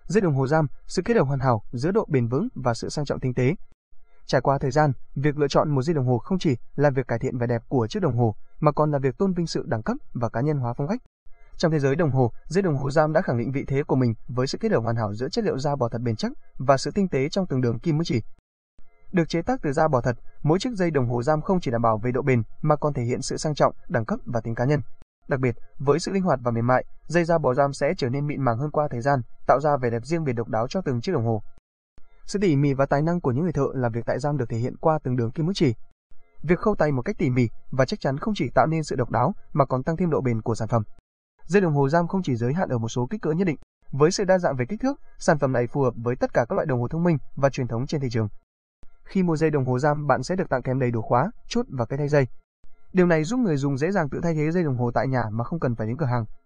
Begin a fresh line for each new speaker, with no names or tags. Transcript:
Dây đồng hồ Jam, sự kết hợp hoàn hảo giữa độ bền vững và sự sang trọng tinh tế. Trải qua thời gian, việc lựa chọn một dây đồng hồ không chỉ là việc cải thiện vẻ đẹp của chiếc đồng hồ, mà còn là việc tôn vinh sự đẳng cấp và cá nhân hóa phong cách. Trong thế giới đồng hồ, dây đồng hồ Jam đã khẳng định vị thế của mình với sự kết hợp hoàn hảo giữa chất liệu da bò thật bền chắc và sự tinh tế trong từng đường kim mũi chỉ. Được chế tác từ da bò thật, mỗi chiếc dây đồng hồ Jam không chỉ đảm bảo về độ bền mà còn thể hiện sự sang trọng, đẳng cấp và tính cá nhân. Đặc biệt, với sự linh hoạt và mềm mại, dây da bò Jam sẽ trở nên mịn màng hơn qua thời gian, tạo ra vẻ đẹp riêng biệt độc đáo cho từng chiếc đồng hồ. Sự tỉ mỉ và tài năng của những người thợ làm việc tại Jam được thể hiện qua từng đường kim mũi chỉ. Việc khâu tay một cách tỉ mỉ và chắc chắn không chỉ tạo nên sự độc đáo mà còn tăng thêm độ bền của sản phẩm. Dây đồng hồ Jam không chỉ giới hạn ở một số kích cỡ nhất định, với sự đa dạng về kích thước, sản phẩm này phù hợp với tất cả các loại đồng hồ thông minh và truyền thống trên thị trường. Khi mua dây đồng hồ Jam, bạn sẽ được tặng kèm đầy đủ khóa, chốt và cái thay dây. Điều này giúp người dùng dễ dàng tự thay thế dây đồng hồ tại nhà mà không cần phải đến cửa hàng.